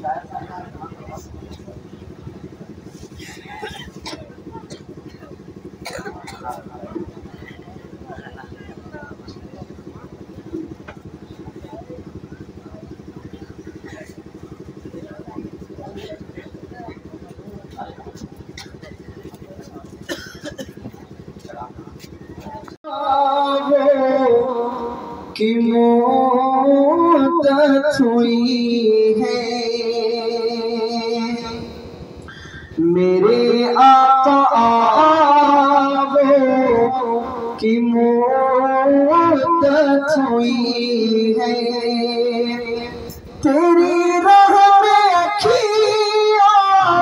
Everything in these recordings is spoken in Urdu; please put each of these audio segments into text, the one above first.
کی مدت ہوئی ہے میرے آقا کی مدت ہوئی ہے تیری راہ میں اکھیاں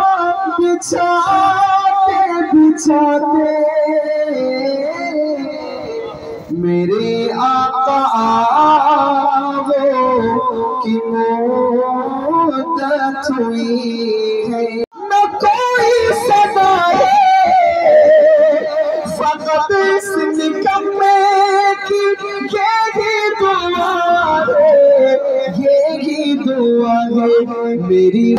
بچھاتے بچھاتے میرے آقا کی مدت ہوئی ہے نہ کوئی صدا ہے فقط اس نکمے کی یہی دعا ہے یہی دعا ہے میری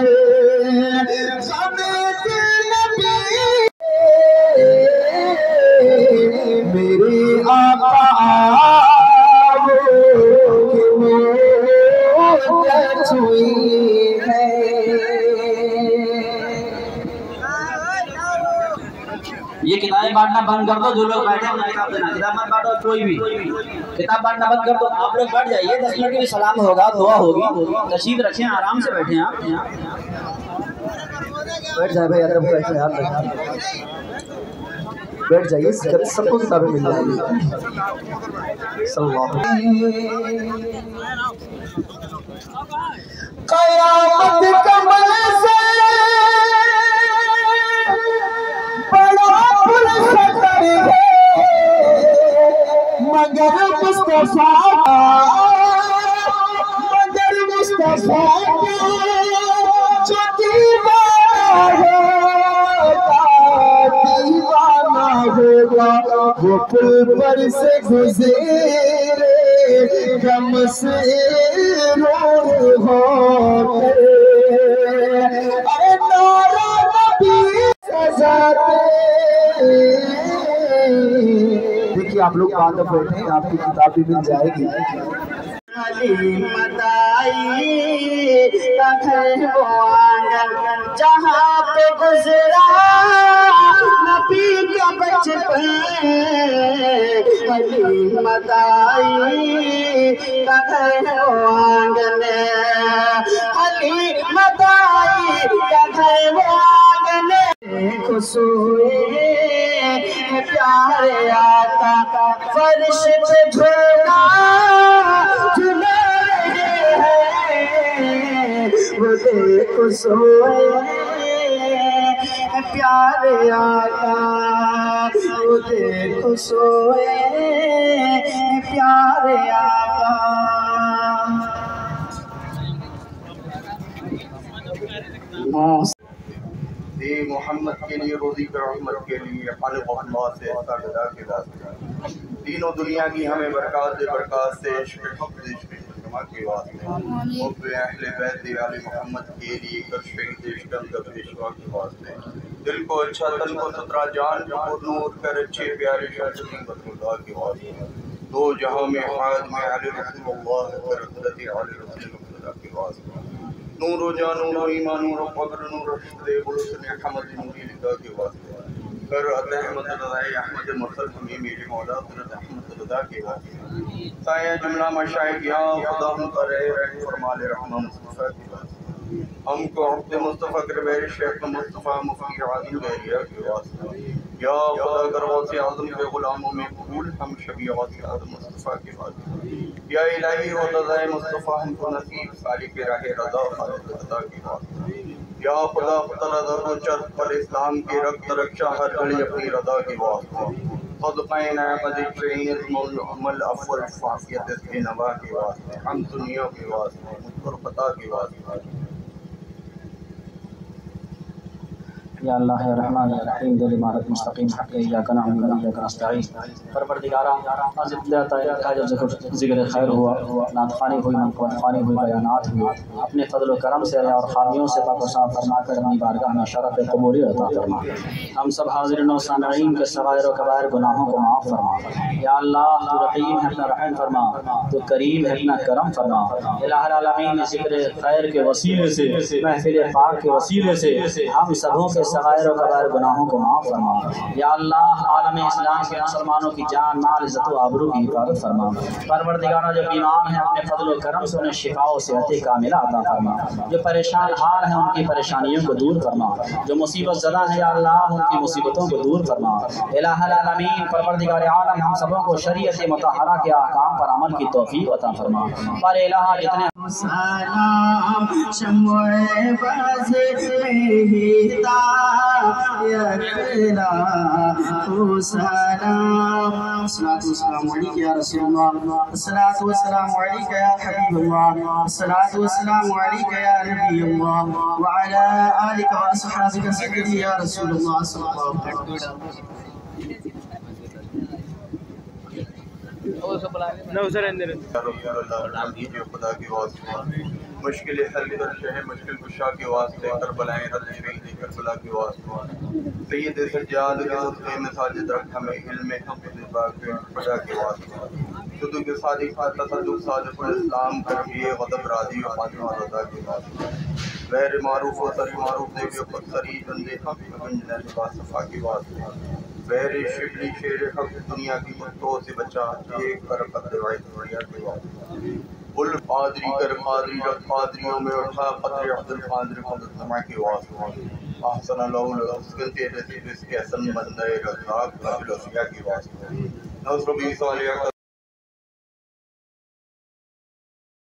میرے آقا کی مدت ہوئی ہے یہ کتابیں بانٹنا بند کر دو جو لوگ بیٹھے ہیں انہیں کتاب دینا کتاب مت بانٹو کوئی بھی کتاب بانٹنا بند کر دو آپ لوگ بیٹھ جائیے 10 منٹ کے سلام ہوگا دعا ہوگی تشریف رکھیں آرام سے بیٹھیں آپ بیٹھ جائے بھائی ادب کا خیال رکھیں بیٹھ جائیے سب کو کتابیں مل جائیں گی صلی اللہ علیہ قیامت کا منظر بڑا پل خطر ہے مگر مصطفیٰ جو دیوانہ ہوگا وہ پل پر سے گزرے غم سے رو ہو ارے نعرہ نبی سجاتے دیکھیے آپ لوگ بعد میں بیٹھے ہیں آپ کی کتاب بھی مل جائے گی حلیمت آئی کا گھر وہ آنگن جہاں پہ گزرا نبی کا بچپن حلیمت آئی کا گھر وہ آنگن حلیمت آئی کا گھر وہ آنگن خوشوئے پیارے آقا فرش پہ جھولا جھلا رہے ہیں وہ دیکھو سوئے پیارے آقا وہ دیکھو سوئے پیارے آقا دی محمد کے لیے روزی پر رحمت کے لیے خالق اللہ سے ساجدہ کے واسطے دین و دنیا کی ہمیں برکات سے عشق حق عشق جمع کے واسطے حب اہل بیت آل محمد کے لیے کشف عشق پیشوا کے واسطے دل کو اچھا تن کو سترا جان کو نور کر اچھے پیارے شاہ رسول اللہ کے واسطے دو جہاں میں حاج میں علی رسول اللہ اور حضرت علی رسول اللہ کے واسطے نور و جان نور و ایمان نور و قبر نور و حفظ بلوسن احمد نوری لدہ کے واسطے کر احمد رضائی احمد مرسل ہمیں میرے مولا حضرت احمد رضا کے واسطے سایہ جملہ مشاہد یا خدا ہم کا رہے فرمال رحمہ مصطفیٰ کے واسطے ہم کو عبد مصطفیٰ کربیر شیخ مصطفیٰ مفتی عادل بیریہ کے واسطے یا خدا کرواسی اعظم کے غلاموں میں قبول ہم شبیعات اعظم مصطفیٰ کے واسطے یا الہی و رضائے مصطفیٰ ہم کو نصیب سالک راہ رضا خالق رضا کے واسطے یا خدا رضا کو چرخ پر اسلام کی رکھ رکشہ ہر گھڑی اپنی رضا کے واسطے صدقین احمد ٹرین عمل افور فاسیت کے نوا کے واسطے ہم دنیا کے واسطے مذکر خطا کے واسطے یا اللہ ہے رحمان یا رحیم دل عمارت مستقیم حق ایاک نعبد و ایاک نستعین پروردگارا آج ابتدا جو ذکر خیر ہوا نعت خوانی ہوئی منقبت خوانی ہوئی بیانات ہوئے اپنے فضل و کرم سے اور خامیوں سے پاک و صاف فرما کر اپنی بارگاہ میں شرف قبولی عطا فرما ہم سب حاضرین و سامعین کے صغائر و کبائر گناہوں کو معاف فرما یا اللہ تو رحیم ہے اپنا رحم فرما تو کریم ہے اپنا کرم فرما الہ العالمین ذکر خیر کے وسیلے سے محفل پاک کے وسیلے سے ہم سبوں کے صغائر و کبائر گناہوں کو معاف فرما یا اللہ عالم اسلام کے مسلمانوں کی جان مال عزت و آبرو کی حفاظت فرما پروردگارا جو بیمار ہیں اپنے فضل و کرم سے انہیں شفا و صحت کاملہ عطا فرما جو پریشان حال ہیں ان کی پریشانیوں کو دور فرما جو مصیبت زدہ ہیں یا اللہ ان کی مصیبتوں کو دور فرما الہ العالمین پروردگار عالم ہم سبوں کو شریعت مطہرہ کے احکام پر عمل کی توفیق عطا فرما پر الہ جتنے سلام شمع باز مہتا یکلا سلام الصلاة والسلام علیک یا رسول اللہ الصلاة والسلام علیک یا حبیب اللہ الصلاة والسلام علیک یا نبی اللہ وعلى آلک و اصحابک سیدی یا رسول اللہ صلی اللہ علیہ وسلم خدا کے واسطے مشکل حل کر شہ مشکل کشا کے واسطے کربلائیں رد شہید کربلا کے واسطے سید سجاد کے صدقے میں ساجد رکھ ہمیں علم حق باقی خدا کے واسطے صدق کے صادق تصدق صادق الاسلام کربیے غضب راضی و فاطمہ رضا کے واسطے غیر معروف و سری معروف دے کے خود سری بندے حق بنجنے لباس صفا کے واسطے غیر شبلی شیر حق دنیا کی مستوں سے بچا ایک برکت روایت دنیا کے واسطے بل قادری کر قادری رکھ قادریوں میں اٹھا قدر عبد القادر قدر سمع کے واسطے احسن اللہ الحسن کے رسی رس کے حسن بندے رزاق قبل وسیع کے واسطے نصر بھی صالح